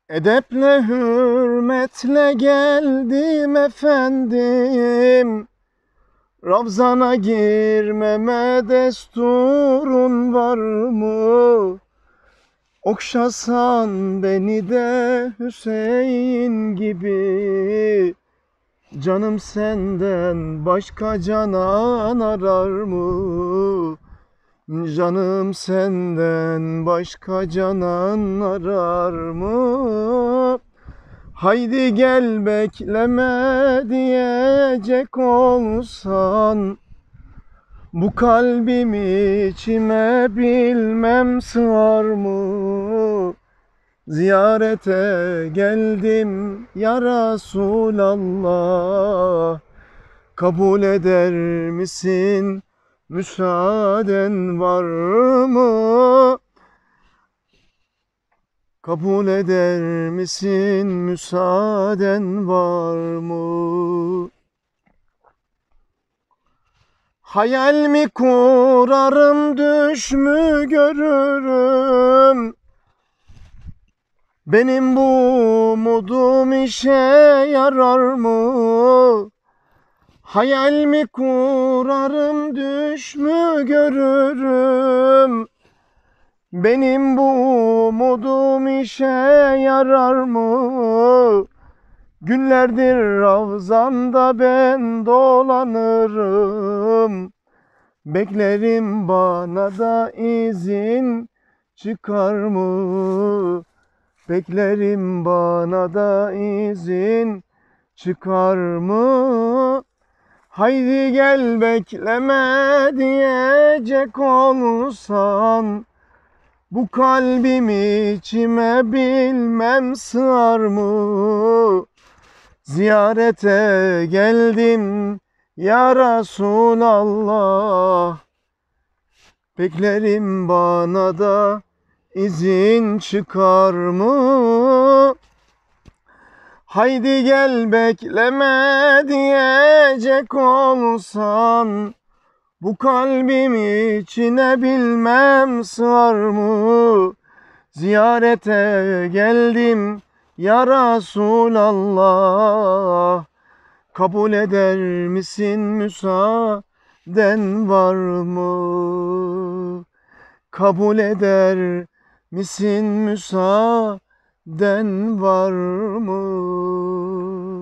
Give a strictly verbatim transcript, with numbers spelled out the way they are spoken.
Edeple hürmetle geldim efendim, Ravzana girmeme desturun var mı? Okşasan beni de Hüseyin gibi, canım senden başka canan arar mı? Canım senden başka canan arar mı? Haydi gel bekleme diyecek olsan, bu kalbim içime bilmem sığar mı? Ziyarete geldim ya Resulallah, kabul eder misin? Müsaaden var mı? Kabul eder misin? Müsaaden var mı? Hayal mi kurarım, düş mü görürüm? Benim bu umudum işe yarar mı? Hayal mi kurarım, düş mü görürüm? Benim bu umudum işe yarar mı? Günlerdir Ravzanda ben dolanırım, beklerim bana da izin çıkar mı? Beklerim bana da izin çıkar mı? Haydi gel bekleme diyecek olsan, bu kalbim içime bilmem sığar mı? Ziyarete geldim ya Resulallah, beklerim bana da izin çıkar mı? Haydi gel bekleme diyecek olsan, bu kalbim içine bilmem sığar mı? Ziyarete geldim ya Resulallah, kabul eder misin? Müsaaden var mı? Kabul eder misin? Müsaaden var mı?